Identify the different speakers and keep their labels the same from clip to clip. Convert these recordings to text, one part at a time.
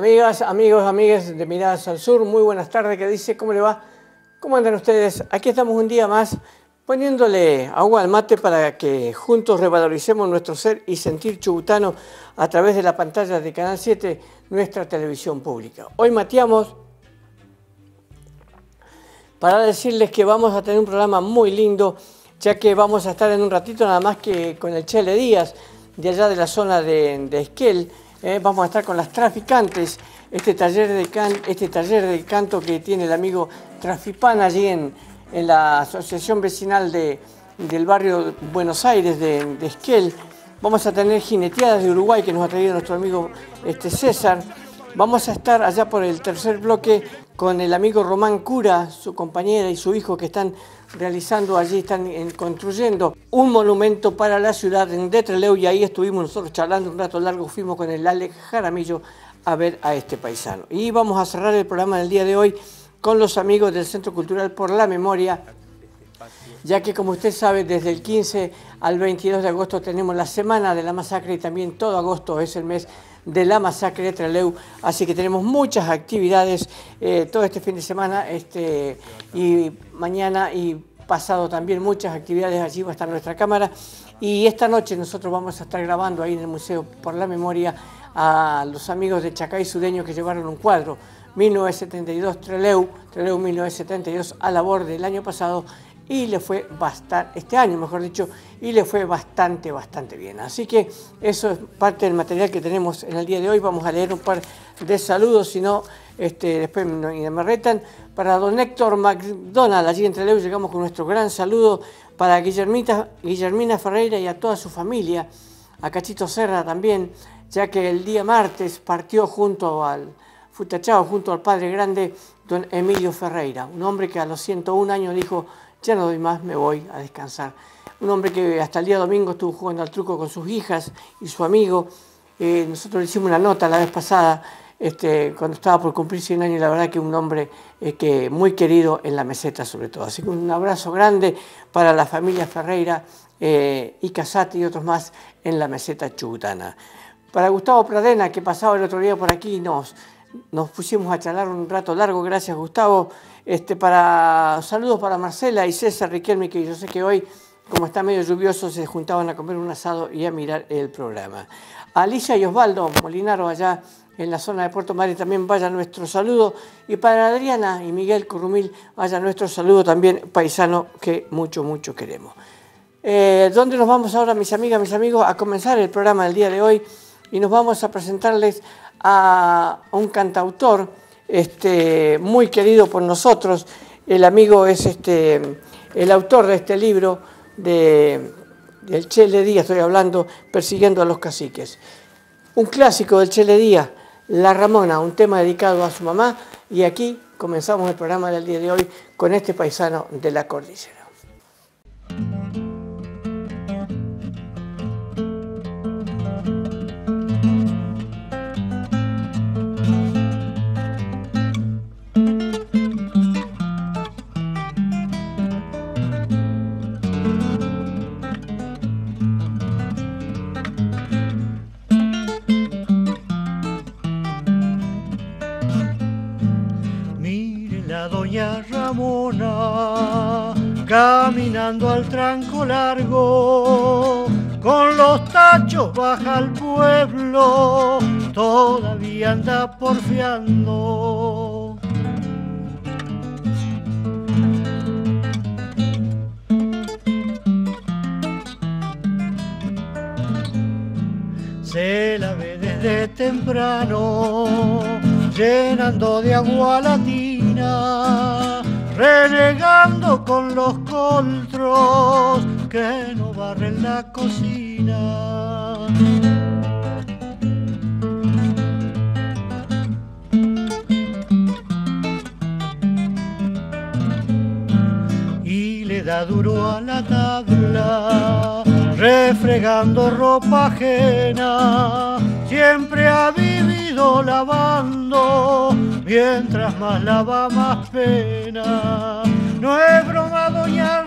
Speaker 1: Amigas, amigos, amigas de Miradas al Sur, muy buenas tardes. ¿Qué dice? ¿Cómo le va? ¿Cómo andan ustedes? Aquí estamos un día más poniéndole agua al mate para que juntos revaloricemos nuestro ser y sentir chubutano a través de la pantalla de Canal 7, nuestra televisión pública. Hoy mateamos para decirles que vamos a tener un programa muy lindo, ya que vamos a estar en un ratito nada más que con el Chele Díaz, de allá de la zona de Esquel. Vamos a estar con las traficantes, este taller de canto que tiene el amigo Trafipan allí en la asociación vecinal del barrio Buenos Aires de Esquel. Vamos a tener jineteadas de Uruguay que nos ha traído nuestro amigo César. Vamos a estar allá por el tercer bloque con el amigo Román Cura, su compañera y su hijo que están realizando allí, están construyendo un monumento para la ciudad de Trelew, y ahí estuvimos nosotros charlando un rato largo, fuimos con el Alex Jaramillo a ver a este paisano. Y vamos a cerrar el programa del día de hoy con los amigos del Centro Cultural por la Memoria, ya que como usted sabe, desde el 15 al 22 de agosto tenemos la Semana de la Masacre y también todo agosto es el mes de la masacre de Trelew, así que tenemos muchas actividades todo este fin de semana y mañana y pasado también muchas actividades. Allí va a estar nuestra cámara y esta noche nosotros vamos a estar grabando ahí en el Museo por la Memoria a los amigos de Chacay Sudeño que llevaron un cuadro 1972 Trelew 1972 a labor del año pasado y le fue este año mejor dicho, y le fue bastante bien. Así que eso es parte del material que tenemos en el día de hoy. Vamos a leer un par de saludos, si no, después me retan. Para don Héctor McDonald, allí en Trelew, llegamos con nuestro gran saludo para Guillermina Ferreira y a toda su familia, a Cachito Serra también, ya que el día martes partió junto al padre grande, don Emilio Ferreira, un hombre que a los 101 años dijo: ya no doy más, me voy a descansar. Un hombre que hasta el día domingo estuvo jugando al truco con sus hijas y su amigo. Nosotros le hicimos una nota la vez pasada, cuando estaba por cumplir 100 años, y la verdad que un hombre que muy querido en la meseta sobre todo. Así que un abrazo grande para la familia Ferreira y Casati y otros más en la meseta chubutana. Para Gustavo Pradena, que pasaba el otro día por aquí, nos pusimos a charlar un rato largo. Gracias, Gustavo. Saludos para Marcela y César Riquelme, que yo sé que hoy, como está medio lluvioso, se juntaban a comer un asado y a mirar el programa. A Alicia y Osvaldo Molinaro, allá en la zona de Puerto Madre, también vaya nuestro saludo. Y para Adriana y Miguel Currumil, vaya nuestro saludo también, paisano que mucho queremos. ¿Dónde nos vamos ahora, mis amigas, mis amigos? A comenzar el programa del día de hoy, y nos vamos a presentarles a un cantautor muy querido por nosotros. El amigo es el autor de este libro del Chele Díaz, estoy hablando, Persiguiendo a los Caciques. Un clásico del Chele Díaz, La Ramona, un tema dedicado a su mamá, y aquí comenzamos el programa del día de hoy con este paisano de la cordillera.
Speaker 2: Doña Ramona, caminando al tranco largo, con los tachos baja al pueblo, todavía anda porfiando. Se la ve desde temprano, llenando de agua la tina, renegando con los coltros que no barren la cocina. Y le da duro a la tabla, refregando ropa ajena, siempre ha vivido lavando, mientras más lava más pena. No es broma, doña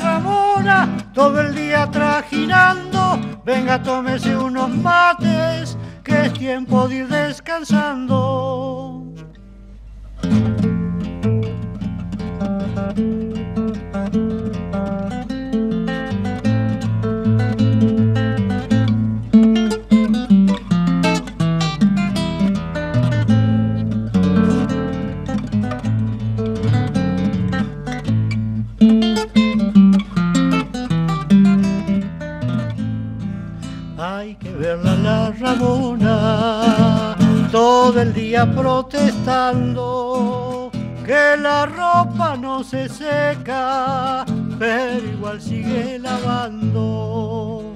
Speaker 2: Ramona, todo el día trajinando, venga tómese unos mates, que que es tiempo de ir descansando. Hay que verla la Ramona, todo el día protestando, que la ropa no se seca, pero igual sigue lavando.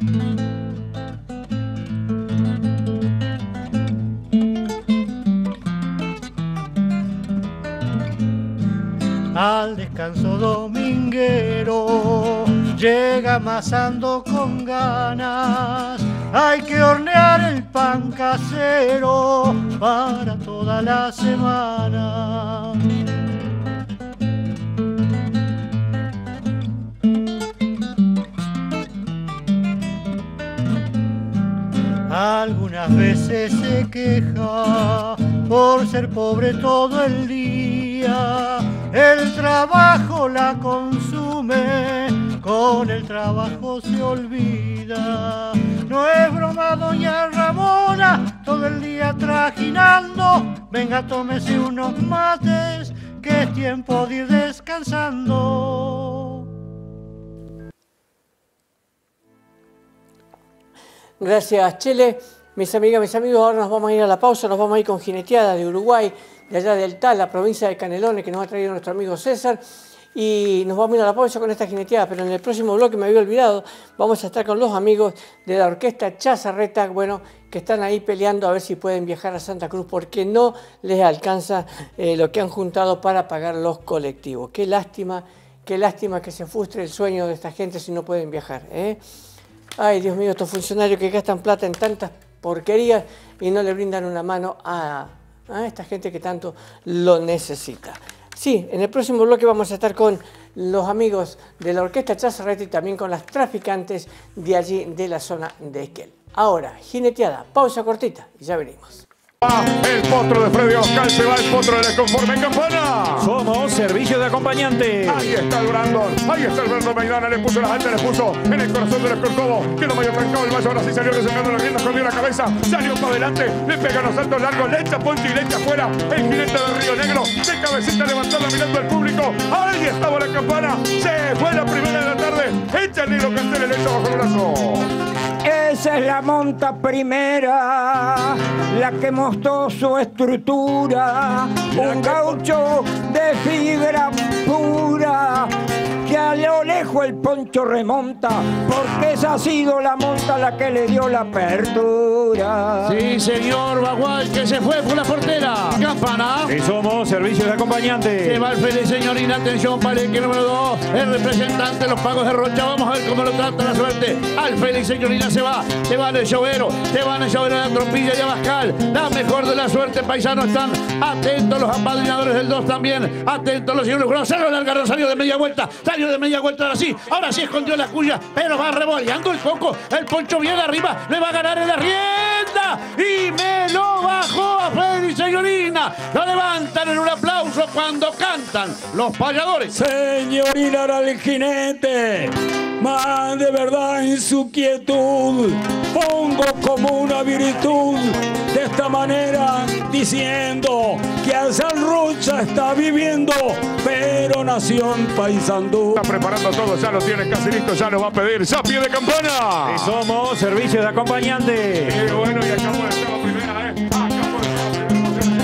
Speaker 2: Al descanso dominguero llega amasando con ganas. Hay que hornear el pan casero para toda la semana. Algunas veces se queja por ser pobre todo el día. El trabajo la consume, con el trabajo se olvida. No es broma, doña Ramona, todo el día trajinando. Venga, tómese unos mates, que es tiempo de ir descansando.
Speaker 1: Gracias, Chele. Mis amigas, mis amigos, ahora nos vamos a ir a la pausa, nos vamos a ir con Jineteada de Uruguay, de allá del TAL, la provincia de Canelones, que nos ha traído nuestro amigo César. Y nos vamos a ir a la pausa con esta jineteada, pero en el próximo bloque, me había olvidado, vamos a estar con los amigos de la orquesta Chazarreta, bueno, que están ahí peleando a ver si pueden viajar a Santa Cruz, porque no les alcanza lo que han juntado para pagar los colectivos. Qué lástima que se frustre el sueño de esta gente si no pueden viajar, ¿eh? Ay, Dios mío, estos funcionarios que gastan plata en tantas porquerías y no le brindan una mano a esta gente que tanto lo necesita. Sí, en el próximo bloque vamos a estar con los amigos de la orquesta Chazarreta y también con las traficantes de allí, de la zona de Esquel. Ahora, jineteada, pausa cortita y ya venimos.
Speaker 3: El potro de Freddy Oscar, se va el potro de la Conforme Campana.
Speaker 4: Somos servicio de acompañante.
Speaker 3: Ahí está el Brandon, Maidana, le puso las altas, le puso en el corazón del Escorcobo. Quedó medio trancado el Valle, ahora sí salió reservando las riendas, escondió la cabeza, salió para adelante, le pega los saltos largos, le echa poncho y le echa afuera. El jinete de Río Negro, de cabecita levantada mirando al público. Ahí estaba la campana, se fue la primera de la tarde. Echa el negro Cantel, le echa bajo el brazo.
Speaker 5: Esa es la monta primera, la que mostró su estructura, un gaucho de fibra pura, que a lo lejos el poncho remonta, porque esa ha sido la monta la que le dio la apertura.
Speaker 6: Sí, señor Bagual, que se fue por la portera. Campana.
Speaker 4: Y somos servicio de acompañante.
Speaker 6: Se va el feliz señorina, atención, palenque número 2, el representante de los pagos de Rocha. Vamos a ver cómo lo trata la suerte. Al feliz señorina se va en el llovero, se va en el llovero de la Trompilla y Abascal. La mejor de la suerte, paisanos, están atentos los apadrinadores del 2 también, atentos los señores. Gonzalo Largarón salió de media vuelta, ahora sí escondió la cuya, pero va revoleando el coco, el poncho viene arriba, le va a ganar en la rienda y me lo bajó a Freddy señorina. Lo levantan en un aplauso cuando cantan los payadores.
Speaker 5: Señorina era el jinete, más de verdad en su quietud, pongo como una virtud de esta manera, diciendo que a San Rocha está viviendo, pero nació en Paysandú.
Speaker 3: Está preparando todo, ya lo tiene casi listo, ya lo va a pedir. ¡Ya pie de campana!
Speaker 4: Y somos servicio de acompañante.
Speaker 3: Qué bueno, y acabó de estar la primera, ¿eh? Acabó de estar la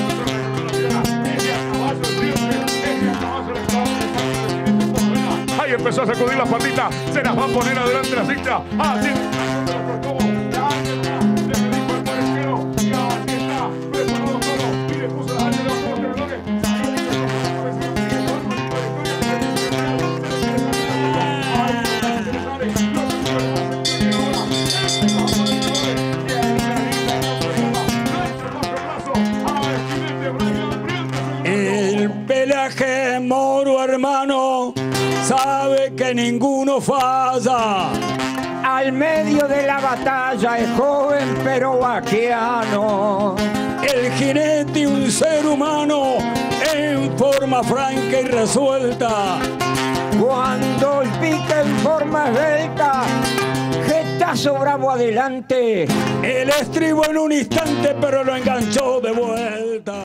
Speaker 3: primera. Ahí empezó a sacudir las patitas, se las va a poner adelante la cinta. Así
Speaker 5: El pelaje moro, hermano, sabe que ninguno falla. al medio de la batalla es joven pero vaquiano.
Speaker 7: El jinete, un ser humano en forma franca y resuelta.
Speaker 5: Cuando el pica en forma esbelta, gestazo bravo adelante.
Speaker 7: El estribo en un instante, pero lo enganchó de vuelta.